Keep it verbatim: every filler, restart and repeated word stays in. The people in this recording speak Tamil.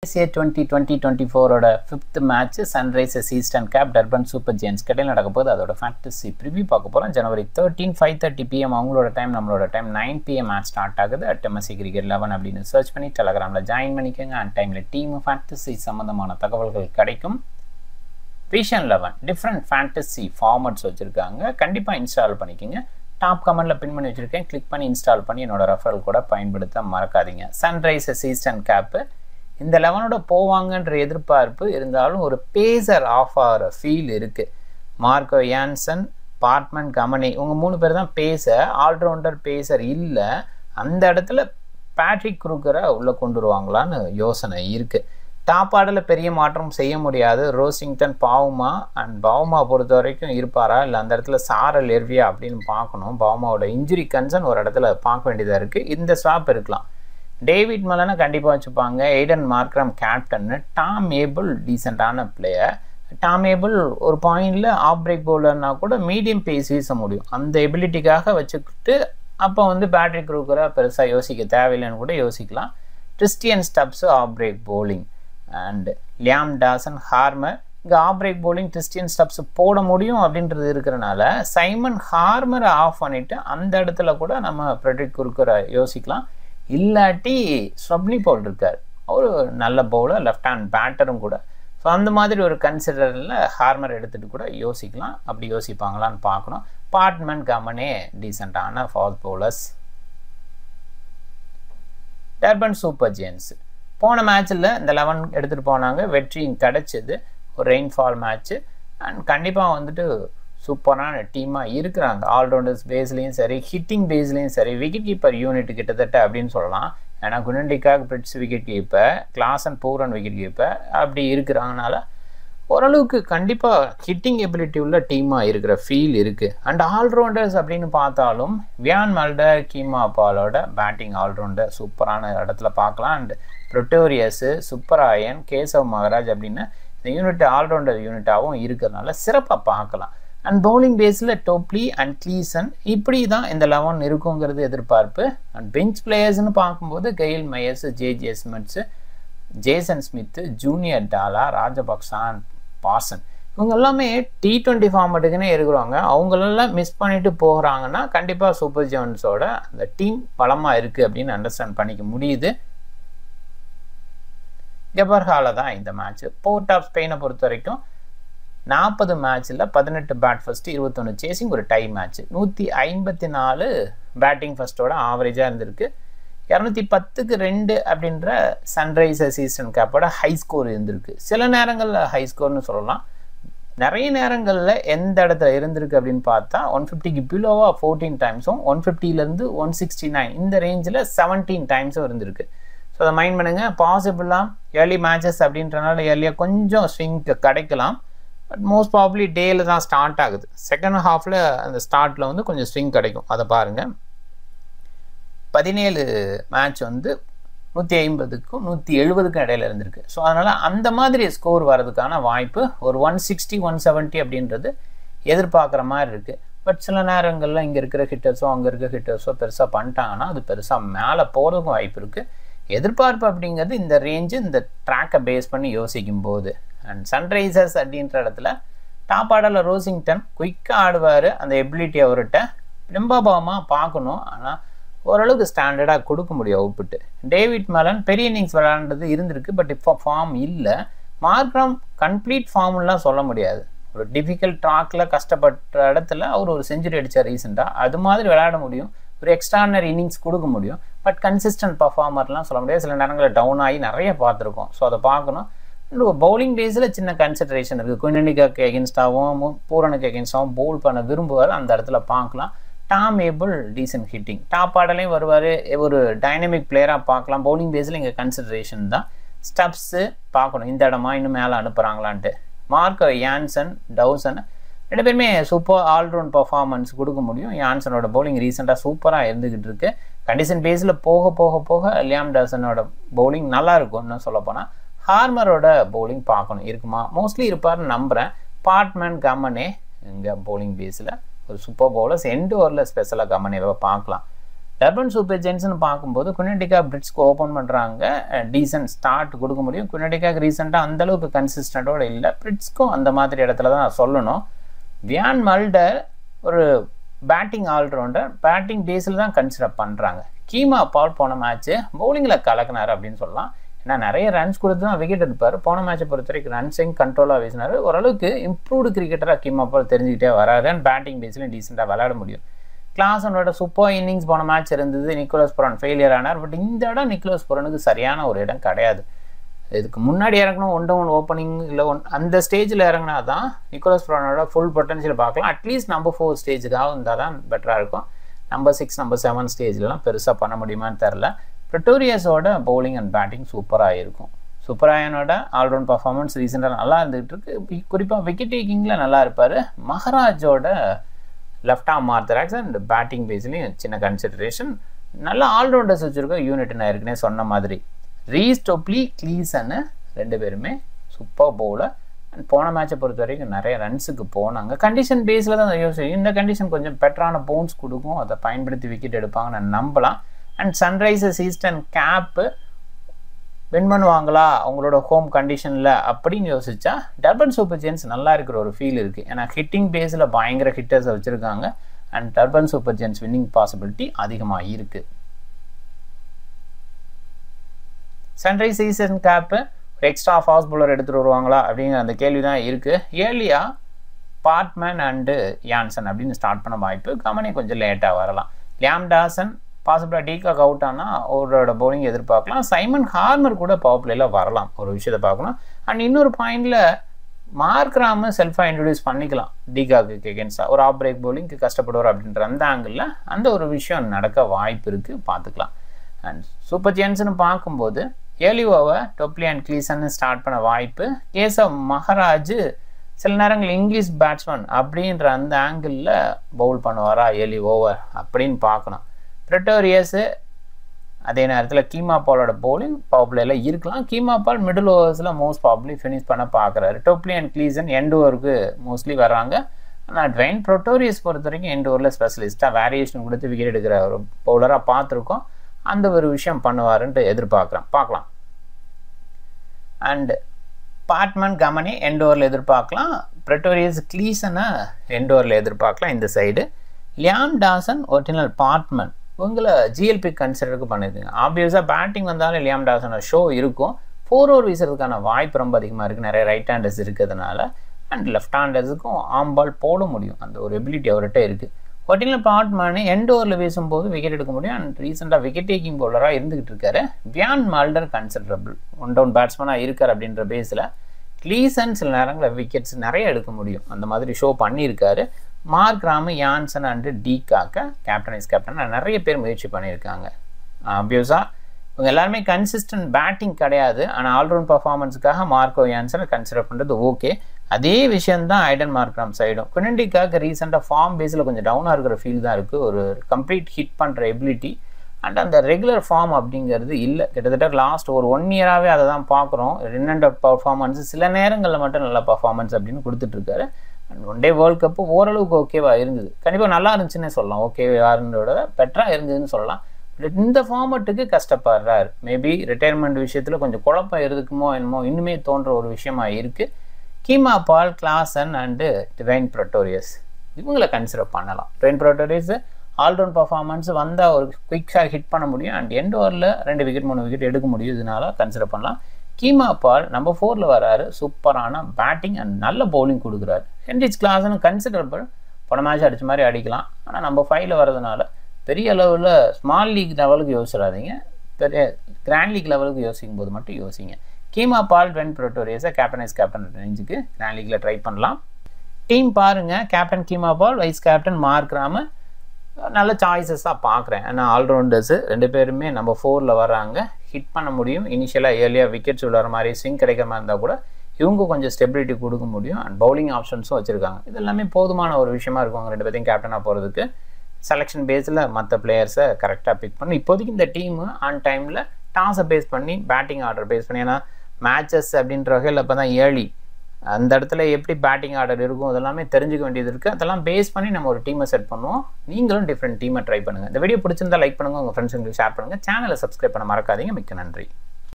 S A twenty twenty twenty-four ஓட fifth match Sunrisers Eastern Cap Durban Super Giants கடையில் நடக்க போகுது. அதோட fantasy preview பார்க்க போறோம். January thirteenth five thirty p m அவங்களோட டைம், நம்மளோட time nine p m match start ஆகுது. at M S D Cricket eleven அப்படின்னு சர்ச் பண்ணி டெலகிராம்ல ஜாயின் பண்ணிக்கோங்க. அந்த டைம்ல டீம் fantasy சம்பந்தமான தகவல்கள் கிடைக்கும். Vision eleven different fantasy formats வச்சிருக்காங்க. கண்டிப்பா இன்ஸ்டால் பண்ணிக்கங்க. டாப் கமெண்ட்ல பின் பண்ணி வச்சிருக்கேன். கிளிக் பண்ணி இன்ஸ்டால் பண்ணி என்னோட ரெஃபரல் கூட பயன்படுத்த மறக்காதீங்க. Sunrisers Eastern Cap இந்த லெவனோட போவாங்கன்ற எதிர்பார்ப்பு இருந்தாலும் ஒரு பேசர் ஆஃப் ஆகிற ஃபீல் இருக்குது. மார்க்கோ யான்சன், பார்ட்மன் கமனி இவங்க மூணு பேர் தான் பேச, ஆல்ரவுண்டர் பேசர் இல்லை. அந்த இடத்துல பேட்ரிக் குரூக்கரை உள்ளே கொண்டு வருவாங்களான்னு யோசனை இருக்குது. டாப் ஆர்டரில் பெரிய மாற்றம் செய்ய முடியாது. ரோசிங்டன், பாவுமா அண்ட் பாவுமா பொறுத்த வரைக்கும் இருப்பாரா இல்லை அந்த இடத்துல சாரல் எர்வியா அப்படின்னு பார்க்கணும். பாவுமாவோட இன்ஜுரி கன்சர்ன் ஒரு இடத்துல பார்க்க வேண்டியதாக இருக்குது. இந்த ஸ்வாப் இருக்கலாம். டேவிட் மலனை கண்டிப்பாக வச்சுப்பாங்க. Aiden Markram captain. Tom Abell டீசெண்டான பிளேயர். டாம் ஏபிள் ஒரு பாயிண்டில் ஆஃப் பிரேக் பவுலர்னா கூட மீடியம் பேஸ் வீச முடியும். அந்த எபிலிட்டிக்காக வச்சுக்கிட்டு அப்போ வந்து பேட்ரிக் குரூக்கரை பெருசாக யோசிக்க தேவையில்லைன்னு கூட யோசிக்கலாம். Kristian Stubbs off break bowling and Liam Dawson, Harmer. இங்கே off break bowling Kristian Stubbs போட முடியும் அப்படின்றது இருக்கிறனால சைமன் ஹார்மரை ஆஃப் பண்ணிவிட்டு அந்த இடத்துல கூட நம்ம பேட்ரிக் குரூக்கரை யோசிக்கலாம். இல்லாட்டி ஸ்வப்னி பவுல் இருக்கார், ஒரு நல்ல பவுலர், லெஃப்ட் ஹேண்ட் பேட்டரும் கூட. ஸோ அந்த மாதிரி ஒரு கன்சிடரில் ஹார்மர் எடுத்துகிட்டு கூட யோசிக்கலாம். அப்படி யோசிப்பாங்களான்னு பார்க்கணும். பார்ட்மன் கமனே டீசெண்டான fast bowlers. Durban Super Giants போன மேட்ச்சில் இந்த லெவன் எடுத்துகிட்டு போனாங்க. வெற்றி கிடச்சிது. ஒரு ரெயின்ஃபால் மேட்ச்சு அண்ட் கண்டிப்பாக வந்துட்டு சூப்பரான டீமாக இருக்கிறாங்க. ஆல்ரவுண்டர்ஸ் பேஸ்லேயும் சரி, ஹிட்டிங் பேஸ்லேயும் சரி, விக்கெட் கீப்பர் யூனிட் கிட்டத்தட்ட அப்படின்னு சொல்லலாம். ஏன்னா குணண்டிக்காக Breetzke wicket keeper, Klaasen and Pooran wicket keeper அப்படி இருக்கிறாங்கனால ஓரளவுக்கு கண்டிப்பாக ஹிட்டிங் எபிலிட்டி உள்ள டீமாக இருக்கிற ஃபீல் இருக்குது. அண்ட் ஆல்ரவுண்டர்ஸ் அப்படின்னு பார்த்தாலும் வியான் மல்டர், கீமா பாலோட பேட்டிங் ஆல்ரவுண்டர் சூப்பரான இடத்துல பார்க்கலாம். அண்ட் ப்ரொட்டோரியஸு, சுப்பராயன், கேசவ் மகராஜ் அப்படின்னு இந்த யூனிட் ஆல்ரவுண்டர் யூனிட்டாகவும் இருக்கிறதுனால சிறப்பாக பார்க்கலாம். அண்ட் பவுலிங் பேஸில் டோப்லி அண்ட் கிளீசன் இப்படி தான் இந்த லெவன் இருக்குங்கிறது எதிர்பார்ப்பு. அண்ட் பெஞ்ச் பிளேயர்ஸ்னு பார்க்கும்போது Kyle Mayers, J J Smuts, Jason Smith, Junior Dala, ராஜபக்சான், பாசன் இவங்க எல்லாமே டி டுவெண்ட்டி ஃபார்மேட்டுக்குன்னே இருக்கிறாங்க. அவங்களெல்லாம் மிஸ் பண்ணிட்டு போகிறாங்கன்னா கண்டிப்பாக சூப்பர் ஜியன்ஸோட அந்த டீம் பலமாக இருக்குது அப்படின்னு அண்டர்ஸ்டாண்ட் பண்ணிக்க முடியுது. கெபர்ஹால தான் இந்த மேட்ச். போர்ட் ஆஃப் ஸ்பெயினை பொறுத்த வரைக்கும் நாற்பது மேட்ச்சில் பதினெட்டு பேட் ஃபஸ்ட்டு, இருபத்தொன்று சேசிங், ஒரு டை மேட்ச். நூற்றி ஐம்பத்தி நாலு பேட்டிங் ஃபஸ்ட்டோட ஆவரேஜாக இருந்திருக்கு. இரநூத்தி பத்துக்கு ரெண்டு அப்படின்ற சன்ரைசர்ஸ் ஈஸ்டர்ன் கேப்போட ஹை ஸ்கோர் இருந்திருக்கு. சில நேரங்களில் ஹை ஸ்கோர்னு சொல்லலாம். நிறைய நேரங்களில் எந்த இடத்துல இருந்திருக்கு அப்படின்னு பார்த்தா ஒன் ஃபிஃப்டிக்கு பிலோவாக ஃபோர்டீன் டைம்ஸும், ஒன் ஃபிஃப்டிலேருந்து ஒன் சிக்ஸ்டி நைன் இந்த ரேஞ்சில் செவன்டீன் டைம்ஸும் இருந்திருக்கு. ஸோ அதை மைண்ட் பண்ணுங்கள். பாசிபிளாக ஏர்லி மேட்சஸ் அப்படின்றனால ஏர்லியாக கொஞ்சம் ஸ்விங் கிடைக்கலாம். பட் மோஸ்ட் ப்ராபப்ளி டேயில் தான் ஸ்டார்ட் ஆகுது. செகண்ட் ஹாஃபில் அந்த ஸ்டார்ட்டில் வந்து கொஞ்சம் ஸ்விங் கிடைக்கும். அதை பாருங்கள். பதினேழு மேட்ச் வந்து நூற்றி ஐம்பதுக்கும் நூற்றி எழுபதுக்கும் இடையில இருந்திருக்கு. ஸோ அதனால் அந்த மாதிரி ஸ்கோர் வர்றதுக்கான வாய்ப்பு ஒரு ஒன் சிக்ஸ்டி ஒன் செவன்ட்டி அப்படின்றது எதிர்பார்க்குற மாதிரி இருக்குது. பட் சில நேரங்களில் இங்கே இருக்கிற ஹிட்டர்ஸோ அங்கே இருக்கிற ஹிட்டர்ஸோ பெருசாக பண்ணிட்டாங்கன்னா அது பெருசாக மேலே போகிறதுக்கும் வாய்ப்பு இருக்குது. எதிர்பார்ப்பு அப்படிங்கிறது இந்த ரேஞ்சு, இந்த ட்ராக்கை பேஸ் பண்ணி யோசிக்கும் போது. அண்ட் சன்ரைசர்ஸ் அப்படின்ற இடத்துல டாப் ஆர்டரில் ரோசிங்டன் குயிக்காக ஆடுவார். அந்த எபிலிட்டி அவர்கிட்ட ரொம்ப பாவமாக பார்க்கணும். ஆனால் ஓரளவுக்கு ஸ்டாண்டர்டாக கொடுக்க முடியும் அவுட்புட்டு. டேவிட் மலன் பெரிய இன்னிங்ஸ் விளையாண்டது இருந்திருக்கு. பட் இப்போ ஃபார்ம் இல்லை. மார்க்ரம் கம்ப்ளீட் ஃபார்ம்லாம் சொல்ல முடியாது. ஒரு டிஃபிகல்ட் ட்ராக்கில் கஷ்டப்பட்ட இடத்துல அவர் ஒரு செஞ்சுரி அடித்தார் ரீசெண்டாக. அது மாதிரி விளையாட முடியும். ஒரு எக்ஸ்ட்ரானரி இன்னிங்ஸ் கொடுக்க முடியும். பட் கன்சிஸ்டன்ட் பர்ஃபார்மர்லாம் சொல்ல முடியாது. சில நேரங்களில் டவுன் ஆகி நிறைய பார்த்துருக்கோம். ஸோ அதை பார்க்கணும். பவுலிங் பேஸில் சின்ன கன்சிடரேஷன் இருக்குது. குயினனிகாக்கு எகென்ஸ்டாகவும் பூரனுக்கு எகென்ஸ்டாகவும் பவுல் பண்ண விரும்புவார். அந்த இடத்துல பார்க்கலாம். Tom able decent hitting, top ஆர்டர்லையும் வருவார். ஒரு டைனமிக் பிளேயராக பார்க்கலாம். பவுலிங் பேஸில் இங்கே கன்சிடரேஷன் தான். ஸ்டப்ஸு பார்க்கணும், இந்த இடமா இன்னும் மேலே அனுப்புகிறாங்களான்ட்டு. மார்க்கோ யான்சன், டவுசன் ரெண்டு பேருமே சூப்பர் ஆல்ரவுண்ட் பர்ஃபார்மன்ஸ் கொடுக்க முடியும். யான்சனோட பவுலிங் ரீசெண்டாக சூப்பராக இருந்துக்கிட்டு இருக்கு. கண்டிஷன் பேஸில் போக போக போக லியாம் டாசனோட பவுலிங் நல்லா இருக்கும்னு சொல்லப்போனால். ஹார்மரோட பவுலிங் பார்க்கணும், இருக்குமா? மோஸ்ட்லி இருப்பார்னு நம்புகிறேன். பார்ட்மன் கமனே இங்கே பவுலிங் பேஸில் ஒரு சூப்பர் பவுலர்ஸ். எண்டு ஓவரில் ஸ்பெஷலாக கமனேவை பார்க்கலாம். டர்பன் சூப்பர் ஜெயின்ஸ்னு பார்க்கும்போது குனடிகா பிரிட்ஸ்க்கு ஓப்பன் பண்ணுறாங்க, டீசன்ட் ஸ்டார்ட் கொடுக்க முடியும். குனடிகாக்கு ரீசெண்டாக அந்தளவுக்கு கன்சிஸ்டண்ட்டோடு இல்லை, பிரிட்ஸ்க்கும் அந்த மாதிரி இடத்துல தான் சொல்லணும். வியான் மல்டர் ஒரு பேட்டிங் ஆல்ரவுண்டர், பேட்டிங் பேஸில் தான் கன்சிடர் பண்ணுறாங்க. கீமா பால் போன மேட்ச்சு பவுலிங்கில் கலக்கினார் அப்படின்னு சொல்லலாம். ஏன்னா நிறைய ரன்ஸ் கொடுத்து தான் விக்கெட் எடுப்பார். போன மேட்சை பொறுத்த வரைக்கும் ரன்ஸையும் கண்ட்ரோலாக வீசினார். ஓரளவுக்கு இம்ப்ரூவ்டு கிரிக்கெட்டராக கீமா பால் தெரிஞ்சுக்கிட்டே வராரு. அண்ட் பேட்டிங் பேஸ்லையும் டீசெண்டாக விளையாட முடியும். கிளாஸனோட சூப்பர் இன்னிங்ஸ் போன மேட்ச் இருந்தது, நிக்கோலஸ் புரான் ஃபெயிலியர் ஆனார். பட் இந்த இடம் நிக்கோலஸ் புரானுக்கு சரியான ஒரு இடம் கிடையாது. இதுக்கு முன்னாடி இறங்கணும் ஒன் டவுன் ஓப்பனிங் இல்லை ஒன் அந்த ஸ்டேஜில் இறங்கினா தான் நிக்கோலஸ் புரானோட ஃபுல் பொட்டன்ஷியல் பார்க்கலாம். அட்லீஸ்ட் நம்பர் ஃபோர் ஸ்டேஜுக்காக இருந்தால் தான் பெட்டராக இருக்கும். நம்பர் சிக்ஸ் நம்பர் செவன் ஸ்டேஜ்லாம் பெருசாக பண்ண முடியுமான்னு தெரில. ப்ரெட்டோரியஸோட பவுலிங் அண்ட் பேட்டிங் சூப்பராக இருக்கும். சூப்பராயனோட ஆல்ரவுண்ட் பர்ஃபார்மன்ஸ் ரீசெண்டாக நல்லா இருந்துகிட்டு இருக்கு. குறிப்பாக விக்கெட் டேக்கிங்கில் நல்லா இருப்பார். மஹராஜோட left arm orthodox and batting பேஸ்லையும் சின்ன கன்சிடரேஷன். நல்ல ஆல்ரவுண்டர்ஸ் வச்சுருக்கோம் யூனிட். நான் ஏற்கனவே சொன்ன மாதிரி ரீஸ் டோப்லி கிளீசன்னு ரெண்டு பேருமே சூப்பர் பவுலர். அண்ட் போன மேட்சை பொறுத்த வரைக்கும் நிறைய ரன்ஸுக்கு போனாங்க. கண்டிஷன் பேஸில் தான் யோசிச்சு இந்த கண்டிஷன் கொஞ்சம் பெட்டரான பவுன்ஸ் கொடுக்கும், அதை பயன்படுத்தி விக்கெட் எடுப்பாங்க நான் நம்பலாம். And Sunrisers Eastern Cape win பண்ணுவாங்களா அவங்களோட ஹோம் கண்டிஷனில் அப்படின்னு யோசிச்சா டர்பன் சூப்பர் ஜெயின்ஸ் நல்லா இருக்கிற ஒரு ஃபீல் இருக்குது. ஏன்னா ஹிட்டிங் பேஸில் பயங்கர ஹிட்டர்ஸை வச்சுருக்காங்க. And Durban super Giants winning possibility அதிகமாக இருக்குது. சன்ரைஸ் ஈஸ்டர்ன் கேப்பு ஒரு எக்ஸ்ட்ரா ஃபாஸ்ட் பவுலர் எடுத்துகிட்டு வருவாங்களா அப்படிங்கிற அந்த கேள்வி தான் இருக்குது. ஏர்லியா பார்ட்மேன் அண்டு யான்சன் அப்படின்னு ஸ்டார்ட் பண்ண வாய்ப்பு. கமனி கொஞ்சம் லேட்டாக வரலாம். லியாம் டாசன் பாசிபிளாக டீகாக் அவுட் ஆனால் அவரோட பவுலிங் எதிர்பார்க்கலாம். சைமன் ஹார்மர் கூட பவர் பிளேயில் வரலாம், ஒரு விஷயத்தை பார்க்கணும். அண்ட் இன்னொரு பாயிண்டில் மார்க்ராம செல்ஃபாக இன்ட்ரடியூஸ் பண்ணிக்கலாம் டீகாக்கு எகென்ஸ்டாக. ஒரு ஆஃப் பிரேக் பவுலிங்க்கு கஷ்டப்படுவார் அப்படின்ற அந்த ஆங்கிளில் அந்த ஒரு விஷயம் நடக்க வாய்ப்பு இருக்குது, பார்த்துக்கலாம். அண்ட் சூப்பர் ஜெயின்ஸ்னு பார்க்கும்போது ஏர்லி ஓவர் டொப்லி அண்ட் கிளீசன்னு ஸ்டார்ட் பண்ண வாய்ப்பு. கேசவ் மஹராஜ் சில நேரங்கள் இங்கிலீஷ் பேட்ஸ்மேன் அப்படின்ற அந்த ஆங்கிளில் பவுல் பண்ணுவாரா ஏர்லி ஓவர் அப்படின்னு பார்க்கணும். ப்ரெட்டோரியஸு அதே நேரத்தில் கீமா பாலோட பவுலிங் பவர் பிளேயில் இருக்கலாம். கீமா பால் மிடில் ஓவர்ஸில் மோஸ்ட் ப்ராபப்லி ஃபினிஷ் பண்ண பார்க்குறாரு. டொப்லி அண்ட் கிளீசன் எண்ட் ஓவருக்கு மோஸ்ட்லி வர்றாங்க. ஆனால் ட்வைன் ப்ரெட்டோரியஸ் பொறுத்த வரைக்கும் எண்ட் ஓவரில் ஸ்பெஷலிஸ்ட்டாக வேரியேஷன் கொடுத்து விக்கெட் எடுக்கிற ஒரு பவுலராக பார்த்துருக்கோம். அந்த ஒரு விஷயம் பண்ணுவாருன்ட்டு எதிர்பார்க்குறேன், பார்க்கலாம். அண்டு பார்ட்மன் கமனி எண்ட் ஓவரில் எதிர்பார்க்கலாம். ப்ரெட்டோரியஸ் கிளீசனை எண்ட் ஓவரில் எதிர்பார்க்கலாம் இந்த side. Liam Dawson original Baartman உங்களை ஜிஎல்பி கன்சிடருக்கு பண்ணியிருக்கீங்க. ஆப்வியஸாக பேட்டிங் வந்தாலும் லியாம் டாசனோட ஷோ இருக்கும். ஃபோர் ஓவர் வீசுறதுக்கான வாய்ப்பு ரொம்ப அதிகமாக இருக்குது, நிறைய ரைட் ஹேண்டர்ஸ் இருக்கிறதுனால. அண்ட் லெஃப்ட் ஹேண்டர்ஸுக்கும் ஆம் பால் போட முடியும், அந்த ஒரு எபிலிட்டி அவர்கிட்ட இருக்குது. ஒரிஜினல் பார்ட்மன் எண்ட் ஓவரில் வீசும்போது விக்கெட் எடுக்க முடியும். அண்ட் ரீசெண்டாக விக்கெட் டேக்கிங் பவுலராக இருந்துகிட்டு இருக்காரு. Wiaan Mulder considerable one down பேட்ஸ்மேனாக இருக்கார் அப்படின்ற பேஸில். கிளீசன் சில நேரங்களில் விக்கெட்ஸ் நிறைய எடுக்க முடியும், அந்த மாதிரி ஷோ பண்ணியிருக்காரு. மார்க்ராமு யான்சன் அண்டு டீகாக்க கேப்டன் வைஸ் கேப்டன் நிறைய பேர் முயற்சி பண்ணியிருக்காங்க. ஆப்வியஸாக இவங்க எல்லாருமே கன்சிஸ்டன்ட் பேட்டிங் கிடையாது. ஆனால் ஆல்ரவுண்ட் பர்ஃபார்மன்ஸுக்காக மார்க்கோ யான்சனை கன்சிடர் பண்ணுறது ஓகே. அதே விஷயந்தான் ஐடன் மார்க்ராம் சைடும். குனடிகாக்கு ரீசெண்டாக ஃபார்ம் பேஸில் கொஞ்சம் டவுனாக இருக்கிற ஃபீல் தான் இருக்குது. ஒரு கம்ப்ளீட் ஹிட் பண்ணுற எபிலிட்டி அண்ட் அந்த ரெகுலர் ஃபார்ம் அப்படிங்கிறது இல்லை. கிட்டத்தட்ட லாஸ்ட் ஒரு ஒன் இயராகவே அதை தான் பார்க்குறோம். ரன் அண்ட் அவுட் பர்ஃபார்மன்ஸ் சில நேரங்களில் மட்டும் நல்ல பர்ஃபார்மன்ஸ் அப்படின்னு கொடுத்துட்ருக்காரு. And one day world cup ஓரளவுக்கு ஓகேவா இருந்தது, கண்டிப்பாக நல்லா இருந்துச்சுன்னே சொல்லலாம். ஓகேவாருன்றோட பெட்டராக இருந்ததுன்னு சொல்லலாம். பட் இந்த ஃபார்மட்டுக்கு கஷ்டப்படுறாரு. மேபி ரிட்டையர்மெண்ட் விஷயத்தில் கொஞ்சம் குழப்பம் இருக்குமோ என்னமோ இன்னுமே தோன்ற ஒரு விஷயமா இருக்குது. Keemo Paul, Klaasen and Dwaine Pretorius இவங்களை கன்சிடர் பண்ணலாம். ட்வைன் ப்ரெட்டோரியஸ் ஆல்ரவுண்ட் பர்ஃபார்மன்ஸ் வந்தால் ஒரு குயிக்காக ஹிட் பண்ண முடியும். அண்ட் எண்ட் ஓவரில் ரெண்டு விக்கெட் மூணு விக்கெட் எடுக்க முடியும், இதனால கன்சிடர் பண்ணலாம். கீமா பால் நம்பர் ஃபோரில் வராரு. சூப்பரான பேட்டிங் அண்ட் நல்ல பவுலிங் கொடுக்குறாரு. ஹென்ரிச் கிளாசன் கன்சிடரபிள் போன மேட்ச் அடித்த மாதிரி அடிக்கலாம். ஆனால் நம்பர் ஃபைவ்ல வரதுனால பெரிய அளவில் ஸ்மால் லீக் லெவலுக்கு யோசிச்சிடாதீங்க, பெரிய கிராண்ட் லீக் லெவலுக்கு யோசிக்கும் போது மட்டும் யோசிங்க. கீமா பால், ட்வைன் ப்ரெட்டோரியஸை கேப்டன் வைஸ் கேப்டன் ரேஞ்சுக்கு கிராண்ட் லீக்கில் ட்ரை பண்ணலாம். டீம் பாருங்கள், captain Keemo Paul, vice captain Markram நல்ல சாய்ஸஸாக பார்க்குறேன். ஏன்னா ஆல்ரவுண்டர்ஸு ரெண்டு பேருமே நம்ம ஃபோரில் வராங்க, ஹிட் பண்ண முடியும். இனிஷியலாக ஏர்லியாக விக்கெட்ஸ் விழுற மாதிரி ஸ்விங் கிடைக்கிற மாதிரி இருந்தால் கூட இவங்க கொஞ்சம் ஸ்டெபிலிட்டி கொடுக்க முடியும். அண்ட் பவுலிங் ஆப்ஷன்ஸும் வச்சுருக்காங்க. இது எல்லாமே போதுமான ஒரு விஷயமா இருக்கும் ரெண்டு பேர்த்தையும் கேப்டனாக போகிறதுக்கு. செலெக்ஷன் பேஸில் மற்ற பிளேயர்ஸை கரெக்டாக பிக் பண்ணி இப்போதைக்கு இந்த டீமு ஆன் டைமில் டாஸை பேஸ் பண்ணி பேட்டிங் ஆர்டர் பேஸ் பண்ணி, ஏன்னா மேட்சஸ் அப்படின்ற வகையில் இப்போ தான் ஏர்லி அந்த இடத்துல எப்படி பேட்டிங் ஆர்டர் இருக்கும் அதெல்லாமே தெரிஞ்சுக்க வேண்டியது இருக்குது. அதெல்லாம் பேஸ் பண்ணி நம்ம ஒரு டீமை செட் பண்ணுவோம். நீங்களும் டிஃப்ரெண்ட் டீமை ட்ரை பண்ணுங்கள். இந்த வீடியோ பிடிச்சிருந்தா லைக் பண்ணுங்கள், உங்கள் ஃப்ரெண்ட்ஸுங்களுக்கு ஷேர் பண்ணுங்கள். சேனலை சப்ஸ்கிரைப் பண்ண மறக்காதீங்க. மிக்க நன்றி.